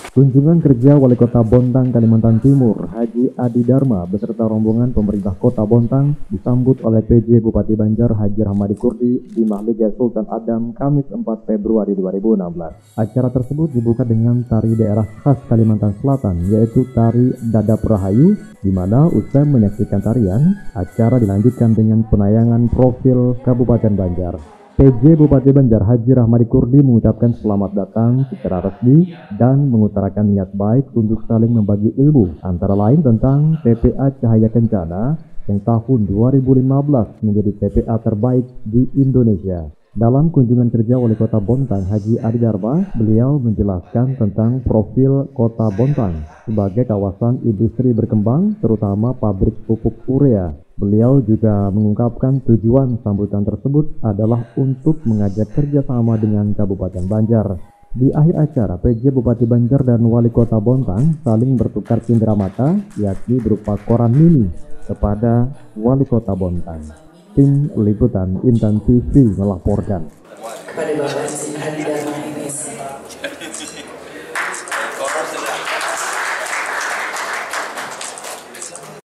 Kunjungan kerja Wali Kota Bontang, Kalimantan Timur, Haji Adi Dharma beserta rombongan pemerintah Kota Bontang disambut oleh PJ Bupati Banjar Haji Rahmadi Kurdi di Mahligai Sultan Adam, Kamis 4 Februari 2016. Acara tersebut dibuka dengan tari daerah khas Kalimantan Selatan, yaitu tari Dadap Rahayu, di mana usai menyaksikan tarian, acara dilanjutkan dengan penayangan profil Kabupaten Banjar. PJ Bupati Banjar Haji Rahmadi Kurdi mengucapkan selamat datang secara resmi dan mengutarakan niat baik untuk saling membagi ilmu, antara lain tentang TPA Cahaya Kencana yang tahun 2015 menjadi TPA terbaik di Indonesia. Dalam kunjungan kerja Wali Kota Bontang Haji Adi Dharma, beliau menjelaskan tentang profil Kota Bontang sebagai kawasan industri berkembang, terutama pabrik pupuk urea. Beliau juga mengungkapkan tujuan sambutan tersebut adalah untuk mengajak kerjasama dengan Kabupaten Banjar. Di akhir acara, PJ Bupati Banjar dan Wali Kota Bontang saling bertukar cindera mata, yakni berupa koran mini kepada Wali Kota Bontang. Tim Liputan Intan TV melaporkan. Kepada Bapak Haji Dharma MS.